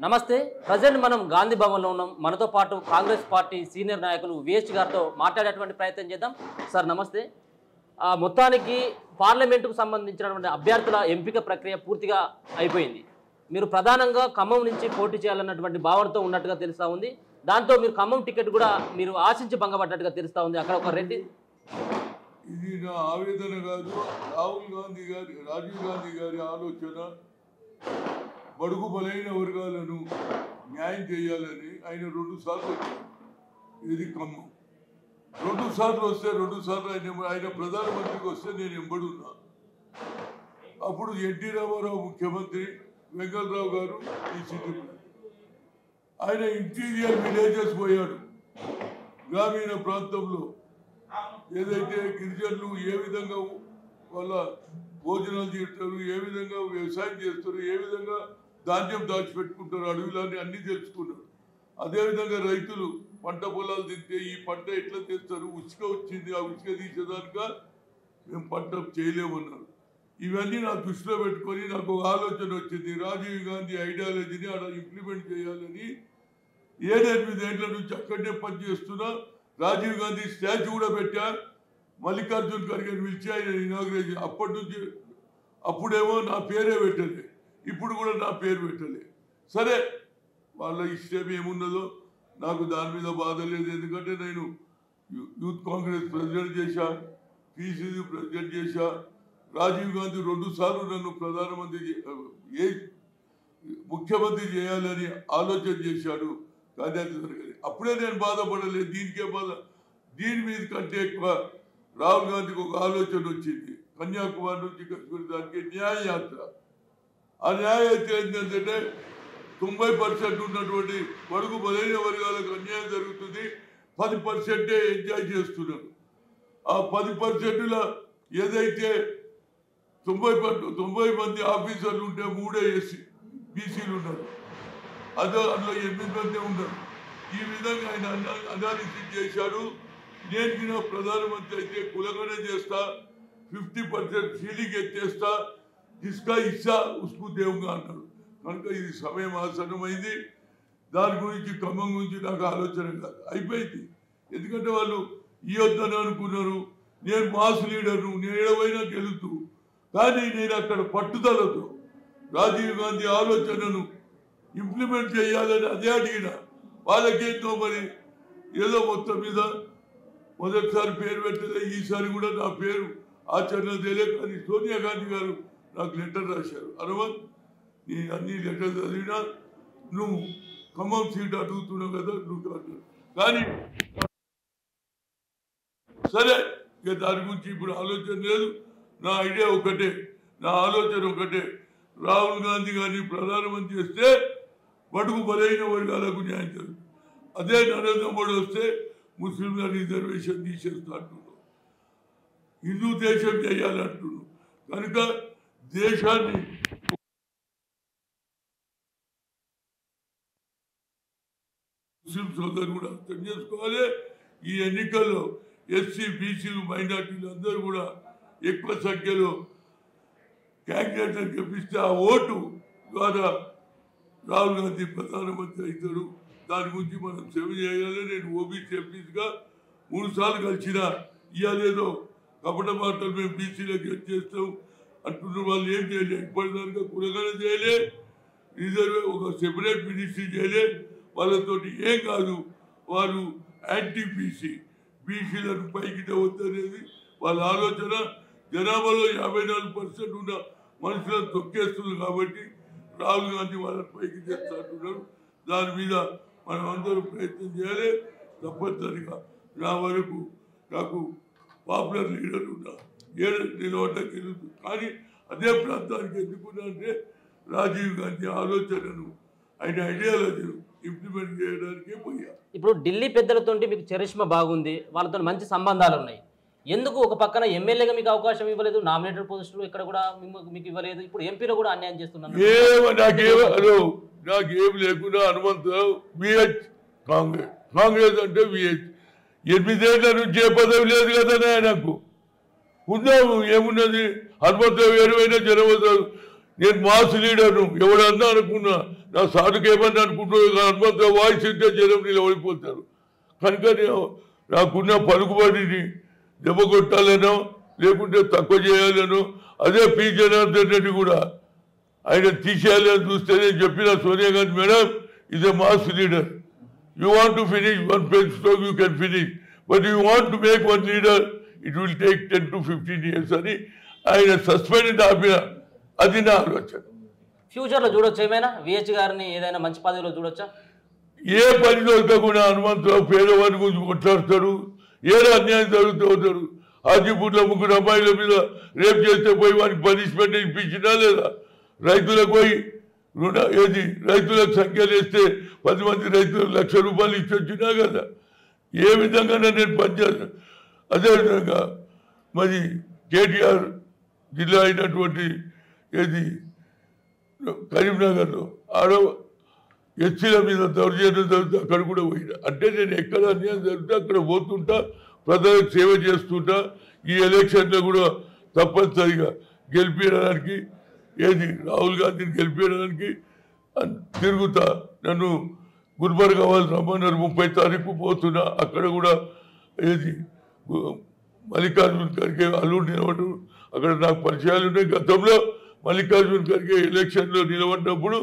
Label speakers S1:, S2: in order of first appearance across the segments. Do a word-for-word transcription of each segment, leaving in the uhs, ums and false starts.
S1: నమస్తే. ప్రజెంట్ మనం గాంధీ భవన్లో ఉన్నాం. మనతో పాటు కాంగ్రెస్ పార్టీ సీనియర్ నాయకులు విఎస్ గారితో మాట్లాడేటువంటి ప్రయత్నం చేద్దాం. సార్ నమస్తే. మొత్తానికి పార్లమెంటుకు సంబంధించినటువంటి అభ్యర్థుల ఎంపిక ప్రక్రియ పూర్తిగా అయిపోయింది. మీరు ప్రధానంగా ఖమ్మం నుంచి పోటీ చేయాలన్నటువంటి భావనతో ఉన్నట్టుగా తెలుస్తూ ఉంది. దాంతో మీరు ఖమ్మం టికెట్ కూడా మీరు ఆశించి భంగపడ్డట్టుగా తెలుస్తూ ఉంది. అక్కడ ఒక రెడ్డి
S2: ఇది నా ఆవేదన కాదు, రాహుల్ గాంధీ గారి రాజీవ్ గాంధీ గారి ఆలోచన. బడుగు బలైన వర్గాలను న్యాయం చేయాలని ఆయన రెండు సార్లు వచ్చారు. ఇది ఖమ్మం రెండు సార్లు వస్తే రెండు సార్లు ఆయన ఆయన ప్రధానమంత్రికి వస్తే నేను ఎంబడున్నా. అప్పుడు ఎన్టీ రామారావు ముఖ్యమంత్రి, వెంకటరావు గారు ఈ సిటీ. ఆయన ఇంటీరియర్ విలేజెస్ పోయాడు. గ్రామీణ ప్రాంతంలో ఏదైతే గిరిజనులు ఏ విధంగా వాళ్ళ భోజనాలు చేస్తారు, ఏ విధంగా వ్యవసాయం చేస్తారు, ఏ విధంగా ధాన్యం దాచిపెట్టుకుంటారు, అడవిలాన్ని అన్నీ తెలుసుకున్నారు. అదేవిధంగా రైతులు పంట పొలాలు తింటే ఈ పంట ఎట్లా తెస్తారు, ఉసుక వచ్చింది, ఆ ఉసుక తీసేదానిక మేము పంట చేయలేమన్నారు. ఇవన్నీ నా దృష్టిలో పెట్టుకొని నాకు ఒక ఆలోచన వచ్చింది. రాజీవ్ గాంధీ ఐడియాలజీని అక్కడ ఇంప్లిమెంట్ చేయాలని ఏడెనిమిదేళ్ల నుంచి అక్కడనే పనిచేస్తున్నా. రాజీవ్ గాంధీ స్టాచ్యూ కూడా పెట్టా. మల్లికార్జున్ ఖర్గే పిలిచి ఆయన ఇనాగ్రేషన్. అప్పటి నుంచి అప్పుడేమో నా పేరే పెట్టలే, ఇప్పుడు కూడా నా పేరు పెట్టలే. సరే, వాళ్ళ ఇష్టం ఏమున్నదో నాకు దాని మీద బాధ లేదు. ఎందుకంటే నేను యూత్ కాంగ్రెస్ ప్రెసిడెంట్ చేశా, పీసీసీ ప్రెసిడెంట్ చేశా. రాజీవ్ గాంధీ రెండు సార్లు నన్ను ప్రధానమంత్రి ఏ ముఖ్యమంత్రి చేయాలని ఆలోచన చేశాడు, కానీ అది జరగలేదు. అప్పుడే నేను బాధపడలేదు. దీనికే బాధ. దీని మీద కంటే ఎక్కువ రాహుల్ గాంధీకి ఒక ఆలోచన వచ్చింది. కన్యాకుమారి నుంచి కశ్మీర్ దానికి న్యాయయాత్ర. ఆ న్యాయయాత్ర ఏంటంటే తొంభై పర్సెంట్ ఉన్నటువంటి బడుగు బలైన వర్గాలకు అన్యాయం జరుగుతుంది, పది పర్సెంటే ఎంజాయ్ చేస్తున్నారు. ఆ పది పర్సెంట్ల ఏదైతే తొంభై తొంభై మంది ఆఫీసర్లు ఉంటే మూడే ఎస్సీ బీసీలు ఉన్నారు, అదో అందులో ఎనిమిది మంది ఉన్నారు. ఈ విధంగా ఆయన అనాలిసిస్ చేశాడు. నేను ప్రధానమంత్రి అయితే కులగనే చేస్తా, ఫిఫ్టీ పర్సెంట్ సీలింగ్ ఎత్తేస్తా, ఇస్కా ఇస్సా ఉస్కు దేవుగా అన్నాడు. కనుక ఇది సమయం ఆసన్నమైంది. దాని గురించి ఖమ్మం గురించి నాకు ఆలోచన కాదు, అయిపోయింది. ఎందుకంటే వాళ్ళు ఈ వద్దని అనుకున్నారు. నేను మాస్ లీడర్ను, నేను ఏడవైనా గెలుతూ, కానీ నేను అక్కడ పట్టుదలతో రాజీవ్ గాంధీ ఆలోచనను ఇంప్లిమెంట్ చేయాలని అదే అడిగిన. వాళ్ళకేంతో మరి ఏదో మొత్తం మీద మొదటిసారి పేరు పెట్టలే, ఈసారి కూడా నా పేరు ఆచరణ తెలియదు. కానీ సోనియా గాంధీ గారు నాకు లెటర్ రాశారు, హనుమంత్ నీ అన్ని లెటర్ చదివినా నువ్వు ఖమ్మం సీట్ అడుగుతున్నావు కదా, నువ్వు కాదు. కానీ సరే, ఇక దాని గురించి ఇప్పుడు ఆలోచన లేదు. నా ఐడియా ఒకటే, నా ఆలోచన ఒకటే. రాహుల్ గాంధీ గారిని ప్రధానమంత్రి చేస్తే బడుగు బలైన వర్గాలకు న్యాయం జరుగుతుంది. అదే నరేంద్ర మోడీ వస్తే ముస్లింల రిజర్వేషన్ తీసేస్తా అంటున్నాడు, హిందూ దేశం చేయాలంటున్నాడు. కనుక దేశాన్ని ముస్లిం సోదరులు కూడా అర్థం చేసుకోవాలి. ఈ ఎన్నికల్లో ఎస్సీ బీసీలు మైనార్టీలు అందరూ కూడా ఎక్కువ సంఖ్యలో క్యాండిడేట్లను గెలిపిస్తే ఆ ఓటు ద్వారా రాహుల్ గాంధీ ప్రధానమంత్రి అవుతాడు. దాని గురించి మనం సేవ చేయాలి. నేను ఓబీసీ ఎంపీస్గా మూడు సార్లు కలిసిన. ఇవాళేదో కపట మాటలు మేము బీసీలకు గెట్ చేస్తాం అంటున్న వాళ్ళు ఏం చేయలే. ఇప్పటిదాకా కులగన చేయలే, రిజర్వే ఒక సెపరేట్ మినిస్ట్రీ చేయలే. వాళ్ళతోటి ఏం కాదు, వారు యాంటీ బీసీ, బీసీలను పైకి వద్దనేది వాళ్ళ ఆలోచన. జనాభాలో యాభై నాలుగు పర్సెంట్ ఉన్న మనుషులను తొక్కేస్తున్నారు. కాబట్టి రాహుల్ గాంధీ వాళ్ళని పైకి తెస్తాంటున్నారు. దాని మీద మనం అందరూ ప్రయత్నం చేయాలి. తప్పనిసరిగా నా వరకు నాకు పాపులర్ లీడర్ ఉన్నా ఏడు నిలవటం జరుగుతుంది. కానీ అదే ప్రాంతానికి ఎందుకున్నా అంటే రాజీవ్ గాంధీ ఆలోచనను, ఆయన ఐడియాలజీను ఇంప్లిమెంట్ చేయడానికే పోయా.
S1: ఇప్పుడు ఢిల్లీ పెద్దలతో మీకు చరిష్మా బాగుంది, వాళ్ళతో మంచి సంబంధాలు ఉన్నాయి. ఎందుకు ఒక పక్కన ఎమ్మెల్యేగా మీకు అవకాశం ఇవ్వలేదు, నామినేటెడ్ పోస్టులు ఇక్కడ కూడా మీకు ఇవ్వలేదు, ఇప్పుడు ఎంపీలో కూడా అన్యాయం చేస్తున్నారు?
S2: నాకేం లేకుండా హనుమంతరావు విహెచ్ కాంగ్రెస్ కాంగ్రెస్ అంటే విహెచ్ ఎనిమిదేళ్ల నుంచి ఏ పదవి లేదు కదా నాకు. ఉన్నాము, ఏమున్నది? హనుమంతరావు ఏడువైనా జనవతారు. నేను మాస్ లీడర్ను ఎవడన్నా అనుకున్నా, నా సాటుకు ఏమన్నా అనుకుంటున్నాడు హనుమంతరావు వాయిస్ ఇంటే జనం నిలబడిపోతారు. కనుక నేను నాకున్న పలుకుబడిని దెబ్బ కొట్టాలనో లేకుంటే తక్కువ చేయాలనో అదే పి జనార్దన్ రెడ్డి కూడా ఆయన తీసేయాలని చూస్తే నేను చెప్పిన Sonia Gandhi madam is a mass leader. You want to finish one pen stroke you can finish, but you want to make one leader it will take ten to fifteen years అని ఆయన సస్పెండ్ ఆపిన. అది నా ఆలోచన.
S1: ఫ్యూచర్లో చూడొచ్చు ఏమైనా విహెచ్ గారిని ఏదైనా మంచి పదవిలో చూడొచ్చా?
S2: ఏ పని దొరకకుండా హనుమంతరావు పేదవాడి గురించి కొట్లాడతాడు. ఏదో అన్యాయం జరుగుతూ ఉంటాడు. హాజీపూర్లో ముగ్గురు అమ్మాయిల మీద రేపు చేస్తే పోయి వానికి పనిష్మెంట్ ఇప్పించినా లేదా? రైతులకు పోయి రుణ ఏది రైతులకు సంఖ్యలు వేస్తే పది మంది రైతులకు లక్ష రూపాయలు ఇచ్చి వచ్చినా కదా. ఏ విధంగా నేను పనిచేస్తాను. అదేవిధంగా మరి కేటీఆర్ జిల్లా అయినటువంటి ఏది కరీంనగర్లో ఆడ ఎస్సీల మీద దౌర్జన్యం జరుగుతుంది, అక్కడ కూడా పోయినా. అంటే నేను ఎక్కడ అన్యాయం జరిగితే అక్కడ పోతుంటా, ప్రజలకు సేవ చేస్తుంటా. ఈ ఎలక్షన్లో కూడా తప్పనిసరిగా గెలిపించడానికి ఏది రాహుల్ గాంధీని గెలిపించడానికి తిరుగుతా. నన్ను గుల్బర్గా వాళ్ళు రమ్మన్నారు, ముప్పై తారీఖు పోతున్నా. అక్కడ కూడా ఏది మల్లికార్జున ఖర్గే అల్లుడు నిలబడు, అక్కడ నాకు పరిచయాలు ఉన్నాయి. గతంలో మల్లికార్జున ఖర్గే ఎలక్షన్లో నిలబడినప్పుడు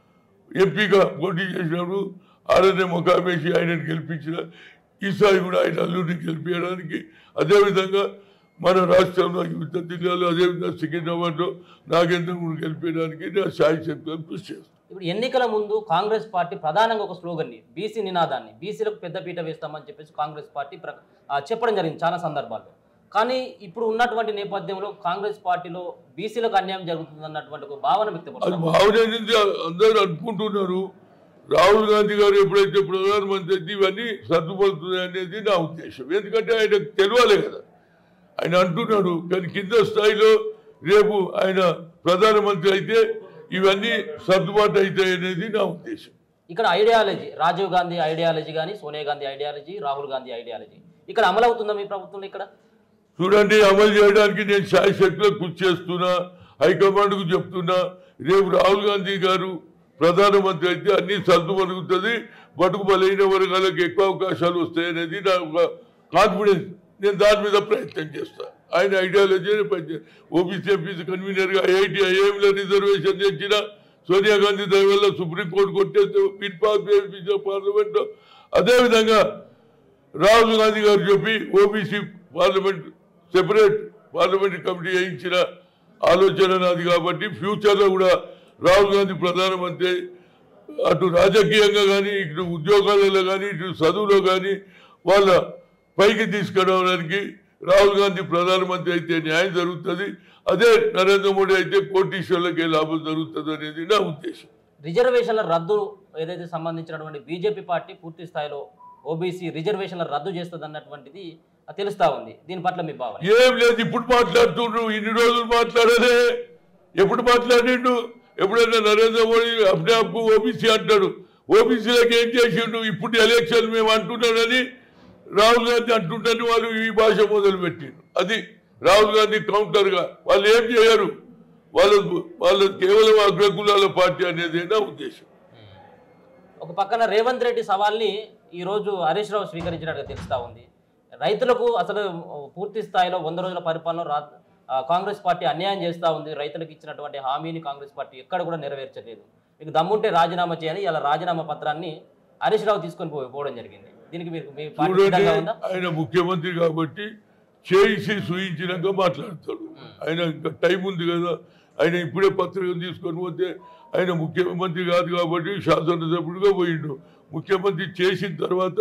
S2: ఎంపీగా పోటీ చేసినప్పుడు ఆడనే ముఖామేసి ఆయనను గెలిపించిన. ఈసారి కూడా ఆయన అల్లుడిని గెలిపించడానికి, అదేవిధంగా మన రాష్ట్రంలో వివిధ జిల్లాలో అదేవిధంగా సికింద్రాబాద్లో నాగేంద్ర కూడా గెలిపించడానికి నేను సాయి శక్తులను కృషి చేస్తాను.
S1: ఇప్పుడు ఎన్నికల ముందు కాంగ్రెస్ పార్టీ ప్రధానంగా ఒక స్లోగన్ని బీసీ నినాదాన్ని బీసీలకు పెద్దపీట వేస్తామని చెప్పేసి కాంగ్రెస్ పార్టీ చెప్పడం జరిగింది చాలా సందర్భాల్లో. కానీ ఇప్పుడు ఉన్నటువంటి నేపథ్యంలో కాంగ్రెస్ పార్టీలో బీసీలకు అన్యాయం జరుగుతుంది అన్నటువంటి ఒక భావన వ్యక్తపడుతుంది.
S2: భావన అనేది అందరూ అనుకుంటున్నారు. రాహుల్ గాంధీ గారు ఎప్పుడైతే ప్రధానమంత్రి అయితే ఇవన్నీ సర్దుపడుతుంది అనేది నా ఉద్దేశం. ఎందుకంటే ఆయనకు తెలియాలి కదా, ఆయన అంటున్నాడు. కానీ కింద స్థాయిలో రేపు ఆయన ప్రధానమంత్రి అయితే ఇవన్నీ సర్దుబాటు అవుతాయి అనేది నా ఉద్దేశం.
S1: ఇక్కడ ఐడియాలజీ రాజీవ్ గాంధీ ఐడియాలజీ కానీ సోనియా గాంధీ ఐడియాలజీ రాహుల్ గాంధీ ఐడియాలజీ ఇక్కడ అమలు అవుతుందా మీ ప్రభుత్వంలో? ఇక్కడ
S2: చూడండి, అమలు చేయడానికి నేను శాయశక్తిలో కృషి చేస్తున్నా, హైకమాండ్కు చెప్తున్నా. రేపు రాహుల్ గాంధీ గారు ప్రధానమంత్రి అయితే అన్ని సర్దుమరుగుతుంది, బతుకు బలైన వర్గాలకు ఎక్కువ అవకాశాలు వస్తాయి అనేది నా కాన్ఫిడెన్స్. నేను దాని మీద ప్రయత్నం చేస్తాను. ఆయన ఐడియాలజీని పనిచే ఓబీసీ ఎంపీసీ కన్వీనర్గా ఐఐటి ఐఐఎంలో రిజర్వేషన్ తెచ్చిన సోనియా గాంధీ దాని వల్ల సుప్రీంకోర్టు కొట్టేస్తే బిల్ పాస్ చేయించిన పార్లమెంట్లో. అదేవిధంగా రాహుల్ గాంధీ గారు చెప్పి OBC parliament separate parliamentary committee వేయించిన ఆలోచన నాది. కాబట్టి ఫ్యూచర్లో కూడా రాహుల్ గాంధీ ప్రధానమంత్రి అటు రాజకీయంగా కానీ ఇటు ఉద్యోగాలలో కానీ ఇటు చదువులో కానీ వాళ్ళ పైకి తీసుకురావడానికి రాహుల్ గాంధీ ప్రధానమంత్రి అయితే న్యాయం జరుగుతుంది. అదే నరేంద్ర మోడీ అయితే కోటీశ్వర్లకే లాభం జరుగుతుంది అనేది నా ఉద్దేశం.
S1: రిజర్వేషన్ల రద్దు ఏదైతే సంబంధించినటువంటి బీజేపీ పార్టీ పూర్తి స్థాయిలో ఓబీసీ రిజర్వేషన్ల రద్దు చేస్తుంది అన్నటువంటిది తెలుస్తా ఉంది. దీని పట్ల మీ భావన
S2: ఏం లేదు. ఇప్పుడు మాట్లాడుతుండ్రు, ఇన్ని రోజులు మాట్లాడలే. ఎప్పుడు మాట్లాడిండు? ఎప్పుడైనా నరేంద్ర మోడీ అప్నాప్కు ఓబీసీ అంటాడు. ఓబీసీలకు ఏం చేసిండు? ఇప్పుడు ఎలక్షన్ మేము అంటున్నాడని రాహుల్ గాంధీ అంటుంటని వాళ్ళు ఈ భాష మొదలుపెట్టిండు. అది రాహుల్ గాంధీ కౌంటర్గా. వాళ్ళు ఏం చేయరు, వాళ్ళ వాళ్ళ కేవలం అగ్రకులాల పార్టీ అనేది నా ఉద్దేశం.
S1: ఒక పక్కన రేవంత్ రెడ్డి సవాల్ని ఈరోజు హరీష్ రావు స్వీకరించినట్టుగా తెలుస్తా ఉంది. రైతులకు అసలు పూర్తి స్థాయిలో వంద రోజుల పరిపాలన రా కాంగ్రెస్ పార్టీ అన్యాయం చేస్తూ ఉంది. రైతులకు ఇచ్చినటువంటి హామీని కాంగ్రెస్ పార్టీ ఎక్కడ కూడా నెరవేర్చలేదు. మీకు దమ్ముంటే రాజీనామా చేయాలి. ఇలా రాజీనామా పత్రాన్ని హరీష్ రావు తీసుకొని పోవడం జరిగింది. దీనికి మీరు మీ
S2: ఆయన ముఖ్యమంత్రి కాబట్టి చేసి సూచించినాక మాట్లాడతాడు. ఆయన ఇంకా టైం ఉంది కదా. ఆయన ఇప్పుడే పత్రికను తీసుకొని పోతే ఆయన ముఖ్యమంత్రి కాదు కాబట్టి శాసనసభ్యుడిగా పోయిండు. ముఖ్యమంత్రి చేసిన తర్వాత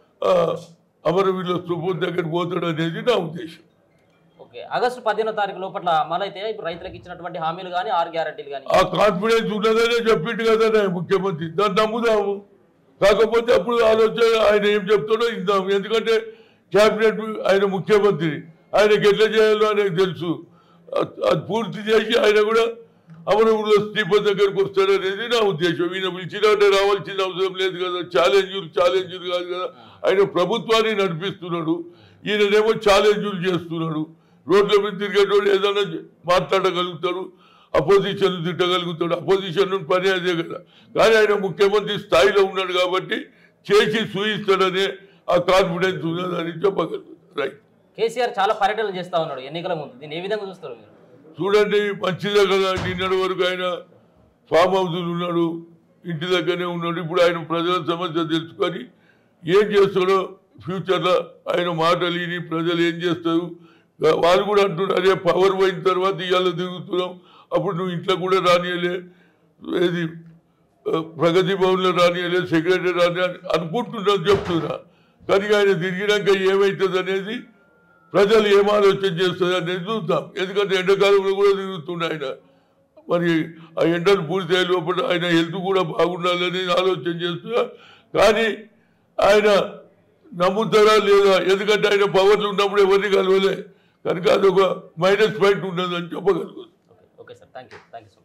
S2: అమరవీరుల స్థూపం దగ్గర పోతాడు అనేది నా ఉద్దేశం.
S1: ఓకే, ఆగస్టు పదిహేనో తారీఖు లోపల అమలైతే ఇప్పుడు రైతులకు ఇచ్చినటువంటి హామీలు కానీ ఆరు గ్యారెంటీలు కానీ
S2: ఆ కాన్ఫిడెన్స్ ఉన్నదనే చెప్పిండు కదా ముఖ్యమంత్రి. దాన్ని నమ్ముదాము. కాకపోతే అప్పుడు ఆలోచన ఆయన ఏం చెప్తాడో ఇందాము. ఎందుకంటే క్యాబినెట్ ఆయన ముఖ్యమంత్రి, ఆయనకి ఎట్లా చేయాలో ఆయనకు తెలుసు. అది పూర్తి చేసి ఆయన కూడా అమరవీరుల స్థూపం దగ్గరకు వస్తాడనేది నా ఉద్దేశం. ఈయన పిలిచినట్టే రావాల్సిన అవసరం లేదు కదా. ఛాలెంజులు ఛాలెంజులు కాదు కదా. ఆయన ప్రభుత్వాన్ని నడిపిస్తున్నాడు, ఈయననేమో ఛాలెంజులు చేస్తున్నాడు. రోడ్ల మీద తిరిగేటోడు ఏదైనా మాట్లాడగలుగుతాడు. అపోజిషన్ తిట్టగలుగుతాడు, అపోజిషన్ పని అదే కదా. కానీ ఆయన ముఖ్యమంత్రి స్థాయిలో ఉన్నాడు కాబట్టి చేసి చూయిస్తాడనే ఆ కాన్ఫిడెన్స్ ఉన్నదని చెప్పగలుగుతాడు. రైట్.
S1: కేసీఆర్ చాలా పర్యటనలు చేస్తా ఉన్నాడు ఎన్నికల ముందు, దీన్ని ఏ విధంగా చూస్తారు మీరు?
S2: చూడండి, మంచిదే కదా. నిన్నటి వరకు ఆయన ఫామ్ హౌస్లు ఉన్నాడు, ఇంటి దగ్గరనే ఉన్నాడు. ఇప్పుడు ఆయన ప్రజల సమస్య తెలుసుకొని ఏం చేస్తాడో ఫ్యూచర్లో ఆయన మాటలు విని ప్రజలు ఏం చేస్తారు. వాళ్ళు కూడా అంటున్నారు, అదే పవర్ పోయిన తర్వాత ఇవాళ తిరుగుతున్నాం, అప్పుడు నువ్వు ఇంట్లో కూడా రానియలే, ఏది ప్రగతి భవన్లో రానియలే, సెక్రటరీ రాని అనుకుంటున్నా చెప్తున్నా. కానీ ఆయన తిరిగినాక ఏమవుతుంది అనేది, ప్రజలు ఏం ఆలోచన చేస్తుంది అనేది చూద్దాం. ఎందుకంటే ఎండాకాలంలో కూడా తిరుగుతుండే ఆయన. మరి ఆ ఎండలు పూర్తి అయ్యే లోపల ఆయన హెల్త్ కూడా బాగుండాలని ఆలోచన చేస్తున్నా. కానీ ఆయన నమ్ముతారా లేదా, ఎందుకంటే ఆయన పవర్లు ఉన్నప్పుడు ఎవరిని కలవలే కనుక అదొక మైనస్ పాయింట్ ఉన్నదని చెప్పగలుగుతాం.
S1: Okay sir, thank you thank you so much.